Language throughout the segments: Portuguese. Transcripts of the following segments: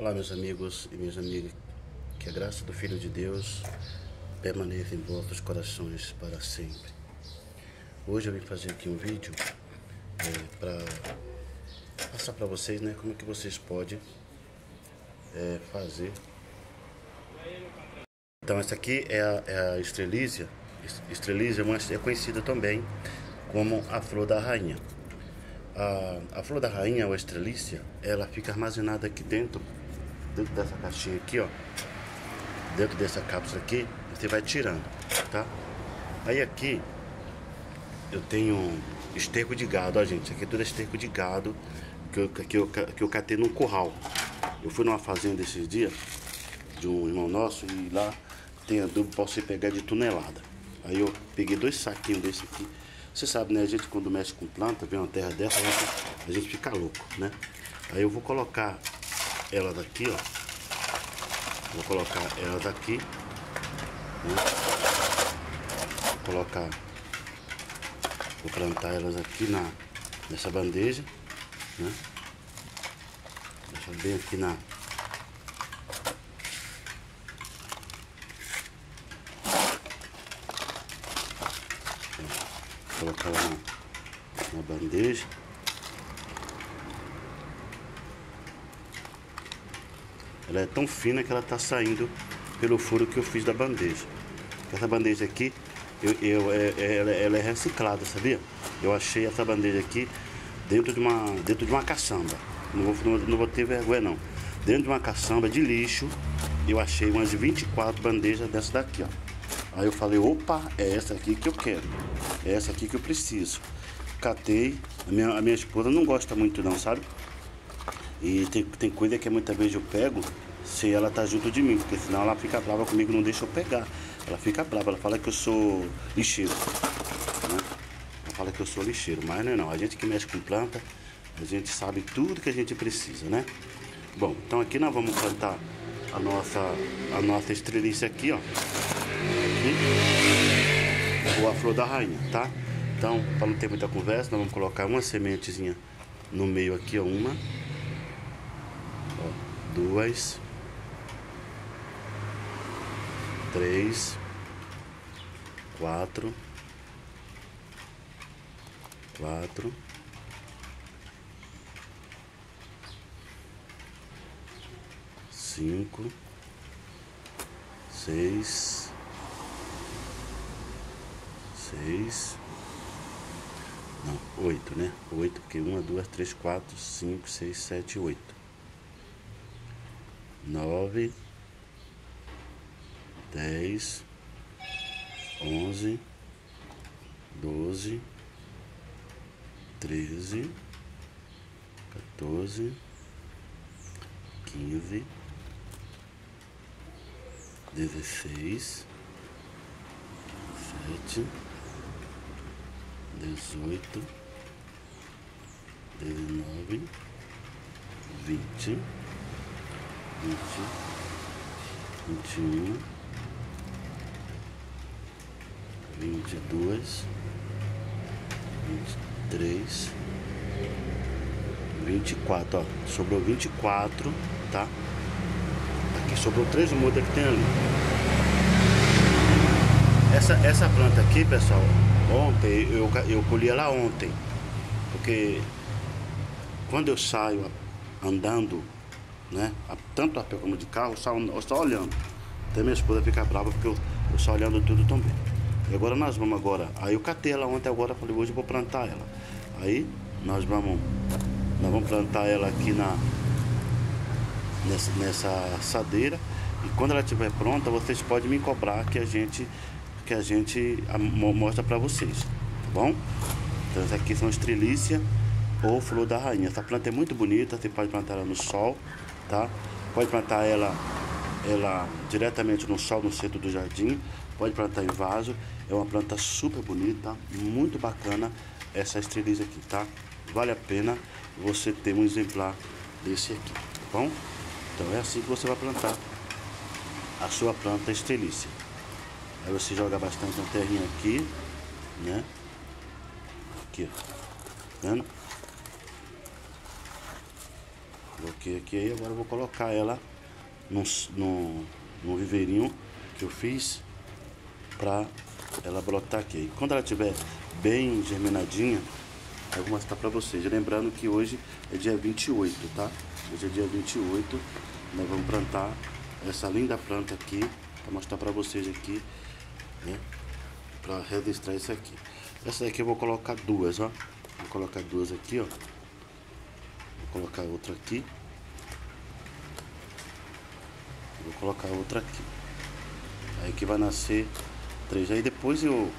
Olá, meus amigos e minhas amigas, que a graça do Filho de Deus permaneça em vossos corações para sempre. Hoje eu vim fazer aqui um vídeo para passar para vocês, né, como é que vocês podem fazer. Então essa aqui é a estrelícia. Estrelícia é conhecida também como a flor da rainha. A flor da rainha ou estrelícia, ela fica armazenada aqui dentro dessa caixinha aqui, ó. Dentro dessa cápsula aqui, você vai tirando, tá? Aí aqui eu tenho esterco de gado, ó, gente. Aqui tudo é esterco de gado que eu catei num curral. Eu fui numa fazenda esses dias de um irmão nosso e lá tem adubo pra você pegar de tonelada. Aí eu peguei 2 saquinhos desse aqui. Você sabe, né? A gente quando mexe com planta, vem uma terra dessa, a gente fica louco, né? Aí eu vou colocar elas aqui, ó. Vou colocar elas aqui, né? Vou plantar elas aqui nessa bandeja, né? Deixar bem aqui colocar ela na bandeja. Ela é tão fina que ela tá saindo pelo furo que eu fiz da bandeja. Essa bandeja aqui, ela é reciclada, sabia? Eu achei essa bandeja aqui dentro de uma caçamba. Não vou ter vergonha não. Dentro de uma caçamba de lixo, eu achei umas 24 bandejas dessa daqui, ó. Aí eu falei, opa, é essa aqui que eu quero. É essa aqui que eu preciso. Catei. A minha esposa não gosta muito não, sabe? E tem coisa que muitas vezes eu pego se ela tá junto de mim, porque senão ela fica brava comigo, não deixa eu pegar. Ela fica brava, ela fala que eu sou lixeiro, né? Ela fala que eu sou lixeiro, mas não é não. A gente que mexe com planta, a gente sabe tudo que a gente precisa, né? Bom, então aqui nós vamos plantar a nossa estrelícia aqui, ó. Aqui, ou a flor da rainha, tá? Então, para não ter muita conversa, nós vamos colocar uma sementezinha no meio aqui, ó, uma, ó, 2, 3, 4, 5, 6, não, 8, né? 8, porque 1, 2, 3, 4, 5, 6, 7, 8, 9, 10, 11, 12, 13, 14, 15, 16, 17, 18, 19, 20, 21, 22, 23, 24, ó. Sobrou 24, tá? Aqui sobrou 3 mudas que tem ali. Essa planta aqui, pessoal, ontem eu colhi ela ontem, porque quando eu saio andando, né, tanto a pé como de carro, eu só olhando. Até minha esposa fica brava porque eu só olhando tudo também. E agora nós vamos aí eu catei ela ontem, agora falei, hoje eu vou plantar ela. Aí nós vamos plantar ela aqui nessa assadeira, e quando ela estiver pronta, vocês podem me cobrar que a gente mostra pra vocês, tá bom? Então essa aqui são estrelícia ou flor da rainha. Essa planta é muito bonita, você pode plantar ela no sol, tá? Pode plantar ela diretamente no sol, no centro do jardim. Pode plantar em vaso. É uma planta super bonita, muito bacana essa estrelícia aqui, tá? Vale a pena você ter um exemplar desse aqui, tá bom? Então é assim que você vai plantar a sua planta estrelícia. Aí você joga bastante uma terrinha aqui, né? Aqui, ó. Tá vendo? Coloquei aqui, aí agora eu vou colocar ela no viveirinho que eu fiz pra ela brotar aqui. Quando ela estiver bem germinadinha, eu vou mostrar pra vocês. Lembrando que hoje é dia 28, tá? Hoje é dia 28, nós vamos plantar essa linda planta aqui, pra mostrar pra vocês aqui, né? Pra registrar isso aqui. Essa daqui eu vou colocar duas, ó. Vou colocar duas aqui, ó. Vou colocar outra aqui. Vou colocar outra aqui. Aí que vai nascer 3. Aí depois eu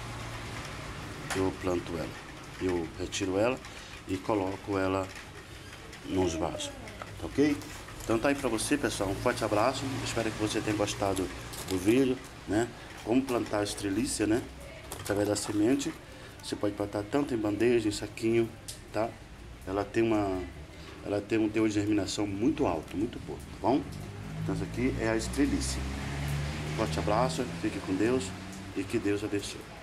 planto ela. Eu retiro ela e coloco ela nos vasos. Tá ok? Então tá aí pra você, pessoal. Um forte abraço. Espero que você tenha gostado do vídeo, né? Como plantar a estrelícia, né? Através da semente. Você pode plantar tanto em bandeja, em saquinho, tá? Ela tem um teor de germinação muito alto, muito bom, tá bom? Então essa aqui é a estrelícia. Forte abraço, fique com Deus e que Deus abençoe.